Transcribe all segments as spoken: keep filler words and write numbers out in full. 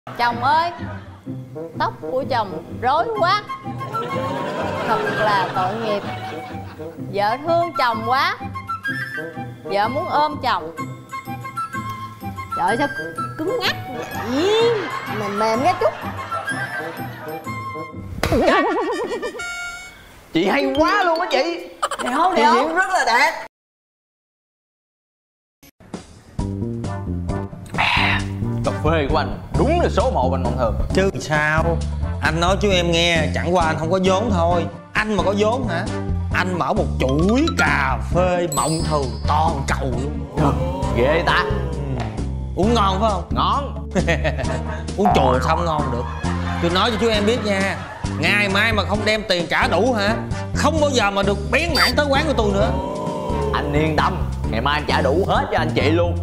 Chồng ơi, tóc của chồng rối quá, thật là tội nghiệp. Vợ thương chồng quá, vợ muốn ôm chồng. Trời ơi sao cứng ngắc vậy? Mềm mềm cái chút. Chị hay quá luôn á chị. Đẹp không? Chị Đẹp diễn không? rất là đẹp. Cà phê của anh đúng là số một anh Mộng Thường. Chứ sao? Anh nói cho em nghe, chẳng qua anh không có vốn thôi. Anh mà có vốn hả? Anh mở một chuỗi cà phê Mộng Thường toàn cầu luôn. Trời, ghê ta. Ừ. Uống ngon phải không? Ngon. Uống chùa không ngon được. Tôi nói cho chú em biết nha, ngày mai mà không đem tiền trả đủ hả, không bao giờ mà được bén mảng tới quán của tôi nữa. Anh yên tâm, ngày mai anh trả đủ hết cho anh chị luôn.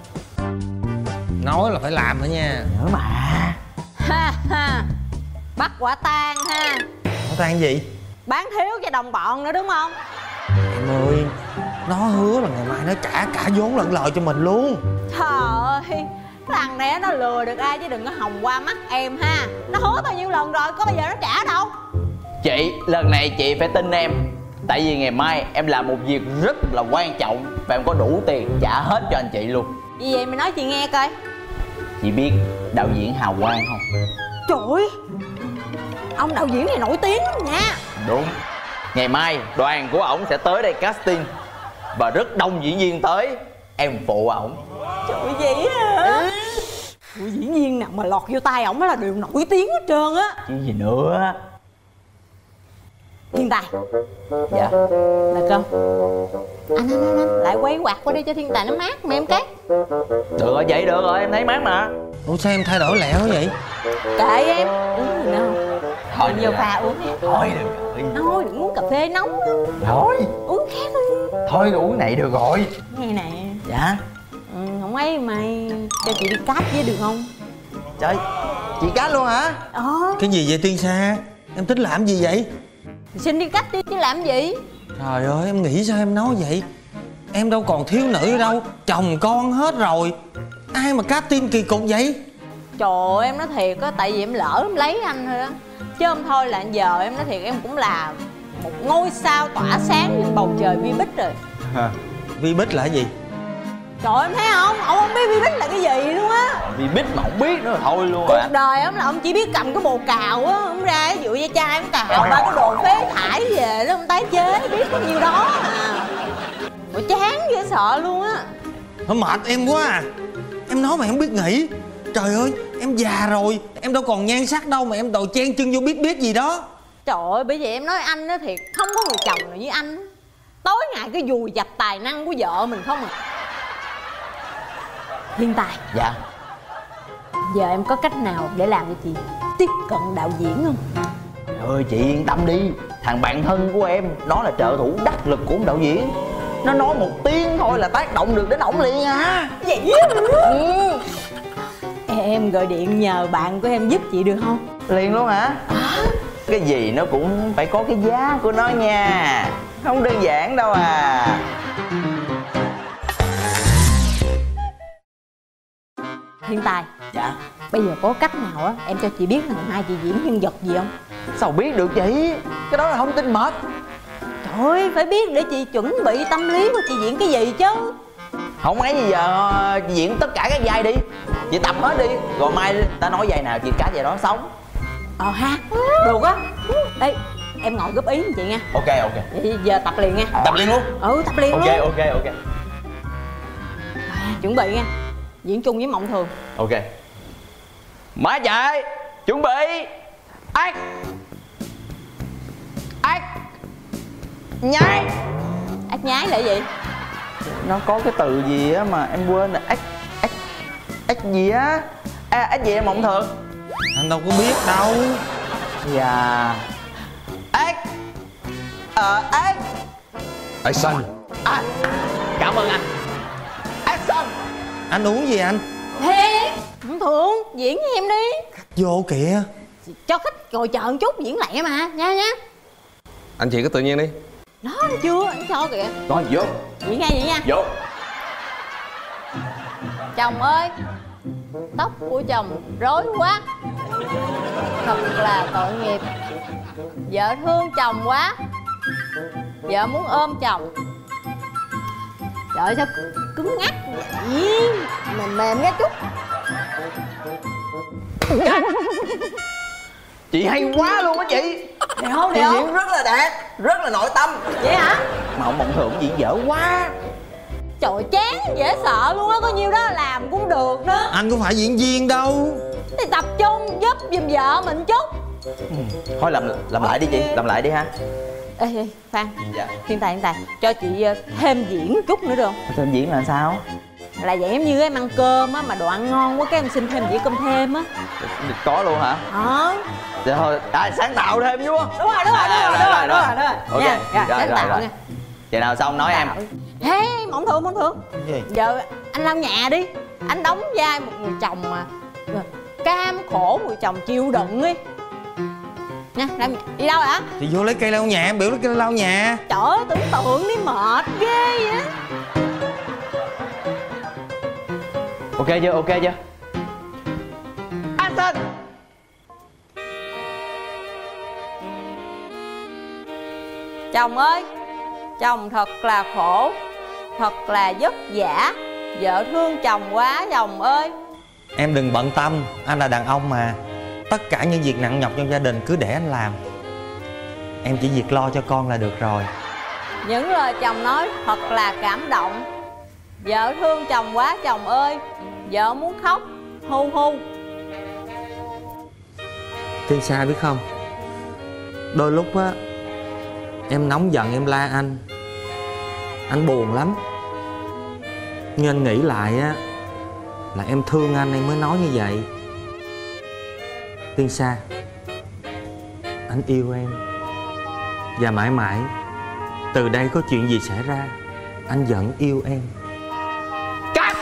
Nói là phải làm nữa nha. Nhớ mà. Ha ha, bắt quả tang ha. Nó than gì? Bán thiếu cho đồng bọn nữa đúng không? Em ơi, nó hứa là ngày mai nó trả cả vốn lẫn lời cho mình luôn. Trời ơi, cái thằng này nó lừa được ai chứ đừng có hòng qua mắt em ha. Nó hứa bao nhiêu lần rồi, có bao giờ nó trả đâu. Chị, lần này chị phải tin em. Tại vì ngày mai em làm một việc rất là quan trọng và em có đủ tiền trả hết cho anh chị luôn. Gì vậy mày nói chị nghe coi. Chị biết đạo diễn Hào Quang không? Trời ơi, ông đạo diễn này nổi tiếng lắm nha. Đúng. Ngày mai đoàn của ổng sẽ tới đây casting và rất đông diễn viên tới. Em phụ ổng. Trời ơi, vậy hả? Buổi diễn viên nào mà lọt vô tay ổng là đều nổi tiếng hết trơn á. Chứ gì nữa. Thiên Tài. Dạ. Được không? Anh, anh, anh, anh, lại quay quạt qua đây cho Thiên Tài nó mát mà em cát. Được rồi, vậy được rồi, em thấy mát mà. Ủa sao em thay đổi lẹo vậy? Kệ em, uống gì nữa không? Thôi Mình vô pha uống nha. Thôi được rồi. Thôi đừng uống cà phê nóng. Thôi. Uống khác đi. Thôi uống này được rồi. Nghe nè. Dạ. Ừ, không ấy mày cho chị đi cát với được không? Trời, chị cát luôn hả? Ờ. Cái gì vậy Tiên Sa? Em tính làm gì vậy? Xin đi cát đi chứ làm gì? Trời ơi, em nghĩ sao em nói vậy? Em đâu còn thiếu nữ đâu, chồng con hết rồi. Ai mà casting kỳ cục vậy? Trời ơi, em nói thiệt á, tại vì em lỡ em lấy anh thôi đó. Chứ không thôi là giờ em nói thiệt em cũng là một ngôi sao tỏa sáng trên bầu trời vi bích rồi. Hả? Vi bích là cái gì? Trời ơi, em thấy không? Ông không biết vi bích là cái gì luôn á. Vì biết mà không biết nữa thôi luôn Cuộc à. đời ông là ông chỉ biết cầm cái bồ cào á, ông ra ví dụ da chai ông cào ba cái đồ phế thải về đó ông tái chế, biết có nhiêu đó à. Ủa chán dễ sợ luôn á. Nó mệt em quá à. Em nói mà em không biết nghĩ. Trời ơi, em già rồi, em đâu còn nhan sắc đâu mà em đòi chen chân vô biết biết gì đó. Trời ơi, bởi vậy em nói anh á thiệt, không có người chồng nào như anh. Tối ngày cái dùi dập tài năng của vợ mình không à. Thiên Tài. Dạ. Giờ em có cách nào để làm cho chị tiếp cận đạo diễn không? Ơi chị yên tâm đi. Thằng bạn thân của em, nó là trợ thủ đắc lực của ông đạo diễn. Nó nói một tiếng thôi là tác động được đến ổng liền à. Vậy ừ. Em gọi điện nhờ bạn của em giúp chị được không? Liền luôn hả? À. Cái gì nó cũng phải có cái giá của nó nha. Không đơn giản đâu à. Thiên Tài. Dạ. Bây giờ có cách nào á em cho chị biết là ngày mai chị diễn nhân vật gì không? Sao biết được chị? Cái đó là thông tin mật. Trời ơi, phải biết để chị chuẩn bị tâm lý của chị diễn cái gì chứ. Không ấy gì giờ chị diễn tất cả các vai đi. Chị tập hết đi. Rồi mai ta nói vai nào chị cá vai đó sống. Ờ ha, được á. Đây, em ngồi góp ý với chị nha. Ok ok. Vậy giờ tập liền nha. Tập liền luôn. Ừ, tập liền Ok luôn. ok ok. À, chuẩn bị nha. Diễn chung với Mộng Thường. Ok. Má chạy. Chuẩn bị. Ác. Ác. Nhái. Ác nhái là gì? Nó có cái từ gì á mà em quên rồi. Ác. Ác. Ác gì á. À, ác gì em Mộng Thường? Anh đâu có biết đâu. Dạ. Ác. Ờ ác. Action. À, cảm ơn anh. Action. Anh uống gì anh? Ê, Mộng Thường, diễn với em đi. Vô kìa. Cho khách ngồi chờ một chút, diễn lẹ mà, nha nha. Anh chị cứ tự nhiên đi. Đó, nó chưa, anh cho kìa. Rồi vô. Diễn ngay vậy nha. Vô. Chồng ơi, Tóc của chồng rối quá, thật là tội nghiệp. Vợ thương chồng quá, vợ muốn ôm chồng. Trời ơi sao cứng ngắc vậy? Mềm mềm nghe chút. Chị hay quá luôn á chị. Được không? Chị Được diễn không? rất là đẹp, rất là nội tâm. Vậy hả? Mà ông Mộng Thường diễn dở quá. Trời chán dễ sợ luôn á, có nhiêu đó làm cũng được đó. Anh có phải diễn viên đâu. Thì tập trung giúp giùm vợ mình chút. Ừ. Thôi làm làm lại đi chị, làm lại đi ha. Ê, ê Phan. Dạ. Hiện tại hiện tại cho chị thêm diễn chút nữa được không? Thêm diễn là sao? Là vậy, giống như em ăn cơm á mà đồ ăn ngon quá cái em xin thêm dĩa cơm thêm á. Có luôn hả? Hả? Dạ thôi, à, sáng tạo thêm chứ. Đúng rồi, đúng rồi, đúng rồi, đúng rồi, đúng rồi, đúng rồi. Ok, Nha, rồi, sáng rồi, tạo rồi. nha. Vậy nào xong nói em. Ê, Mộng Thường, Mộng Thường. Gì? Giờ anh lau nhà đi. Anh đóng vai một người chồng mà cam khổ, người chồng chịu đựng đi. Nha, lau nhà. Đi đâu hả? Thì vô lấy cây lau nhà, em biểu lấy cây lau nhà. Trời ơi, tưởng tượng đi mệt ghê vậy. Ok chưa, ok chưa? Action! Chồng ơi, chồng thật là khổ, thật là vất vả. Vợ thương chồng quá chồng ơi. Em đừng bận tâm, anh là đàn ông mà. Tất cả những việc nặng nhọc trong gia đình cứ để anh làm. Em chỉ việc lo cho con là được rồi. Những lời chồng nói thật là cảm động. Vợ thương chồng quá chồng ơi. Vợ muốn khóc hu hu. Tiên Sa biết không, đôi lúc á em nóng giận em la anh, anh buồn lắm. Nhưng anh nghĩ lại á là em thương anh em mới nói như vậy. Tiên Sa, anh yêu em. Và mãi mãi từ đây có chuyện gì xảy ra, anh vẫn yêu em. Cắt!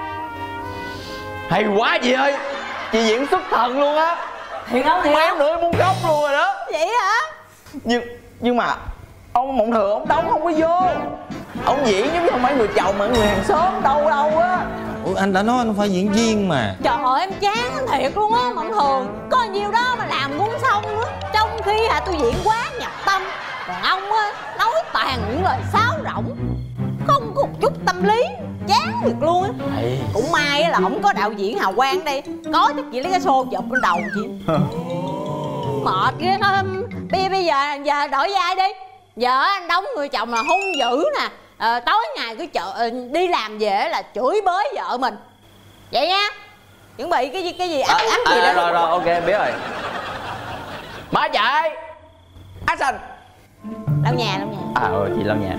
Hay quá chị ơi, chị diễn xuất thần luôn á. Thiệt không? Thiệt Mấy không? nữa muốn khóc luôn rồi đó. Vậy hả? Nhưng nhưng mà ông Mộng Thường ông đóng không có vô. Ông diễn giống như không phải người chồng mà người hàng xóm đâu đâu á. Ủa, anh đã nói anh phải diễn viên mà. Trời ơi em chán anh thiệt luôn á Mộng Thường. Có nhiêu đó mà làm cũng xong á. Trong khi hả tôi diễn quá nhập tâm. Còn ông á nói toàn những lời sáo rỗng, không có một chút tâm lý. Chán thiệt luôn á. Cũng may là không có đạo diễn Hào Quang đây. Có chắc chị lấy cái xô chụp lên đầu chị. Mệt ghê thôi. Bây, bây giờ giờ đổi vai đi. Giờ anh đóng người chồng là hung dữ nè, à, tối ngày cứ chợ đi làm về là chửi bới vợ mình. Vậy nha. Chuẩn bị cái gì cái gì ác à, ác gì à, đó. rồi rồi ok biết rồi. Má chạy. Action. Lau nhà lau nhà. À ừ chị lau nhà.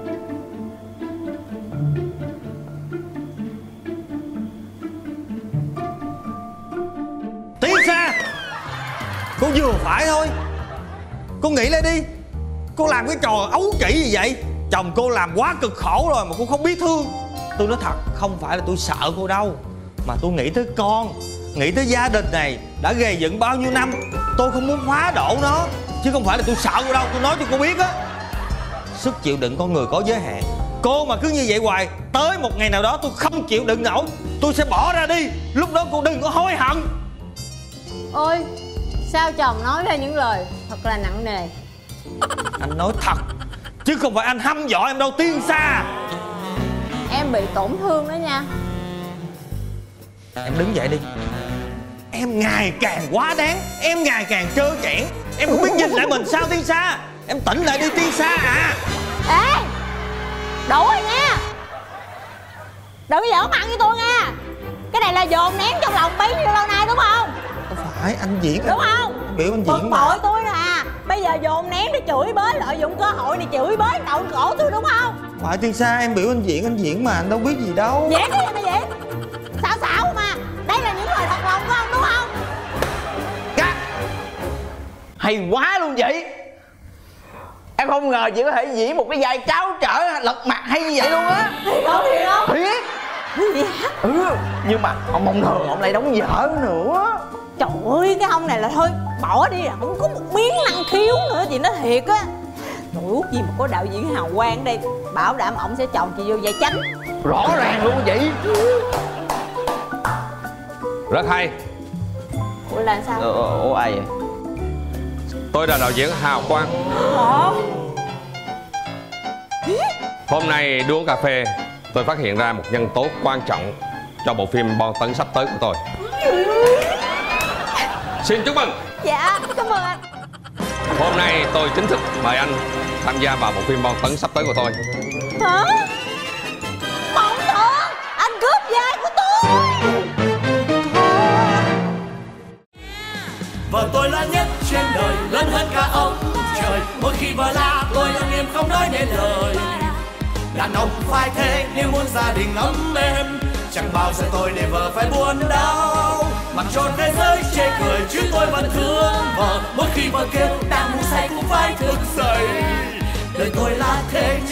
Tiên Sa, cô vừa phải thôi. Cô nghĩ lại đi. Cô làm cái trò ấu trĩ gì vậy? Chồng cô làm quá cực khổ rồi mà cô không biết thương. Tôi nói thật, không phải là tôi sợ cô đâu, mà tôi nghĩ tới con, nghĩ tới gia đình này đã gầy dựng bao nhiêu năm. Tôi không muốn phá đổ nó, chứ không phải là tôi sợ cô đâu. Tôi nói cho cô biết á, sức chịu đựng con người có giới hạn. Cô mà cứ như vậy hoài, tới một ngày nào đó tôi không chịu đựng nổi, tôi sẽ bỏ ra đi. Lúc đó cô đừng có hối hận. Ôi, sao chồng nói ra những lời thật là nặng nề. Anh nói thật, chứ không phải anh hăm dọa em đâu Tiên Sa. Em bị tổn thương đó nha. Em đứng dậy đi. Em ngày càng quá đáng, em ngày càng trơ trẽn. Em không biết nhìn lại mình sao Tiên Sa. Em tỉnh lại đi Tiên Sa à. Ê, đủ rồi nha. Đừng có giỡn mặt với tôi nha. Cái này là dồn nén trong lòng bấy nhiêu lâu nay đúng không? Không phải, anh diễn. Đúng không? Anh biểu anh Bực diễn mà. bội tôi nè. Bây giờ dồn nén để chửi bới, lợi dụng cơ hội này chửi bới đầu cổ tôi đúng không? Phải Tiên Sa, em biểu anh diễn, anh diễn mà anh đâu biết gì đâu. Diễn cái gì mà diễn? Xạo xạo mà. Đây là những lời thật lòng của ông đúng không? Cắt. Hay quá luôn chị. Em không ngờ chị có thể diễn một cái vai tráo trở lật mặt hay như vậy luôn á. Thiệt không? Thiệt không? Thiệt. Gì hả? Ừ. Nhưng mà ông Mộng Thường ông lại đóng dở nữa. Trời ơi, cái ông này là thôi bỏ đi, không có một miếng năng khiếu nữa. Chị nói thiệt á. Trời út gì mà có đạo diễn Hào Quang ở đây, bảo đảm ổng sẽ chọn chị vô vai chánh. Rõ ràng luôn chị. Rất hay. Ủa là sao? Ủa, ủa ai vậy? Tôi là đạo diễn Hào Quang. Hôm nay đi uống cà phê, tôi phát hiện ra một nhân tố quan trọng cho bộ phim bom tấn sắp tới của tôi. Xin chúc mừng. Dạ, cảm ơn anh. Hôm nay tôi chính thức mời anh tham gia vào bộ phim bom tấn sắp tới của tôi. Hả? Mộng tưởng anh cướp vai của tôi. Vợ tôi là nhất trên đời, lớn hơn cả ông trời. Mỗi khi vợ la tôi lặng im không nói nên lời. Đàn ông phải thế nếu muốn gia đình ấm êm. Chẳng bao giờ tôi để vợ phải buồn đau. Mặc cho thế giới chê cười chứ tôi vẫn thương vợ. Mỗi khi vợ kêu đang ngủ say cũng phải thức dậy. Đời tôi là thế.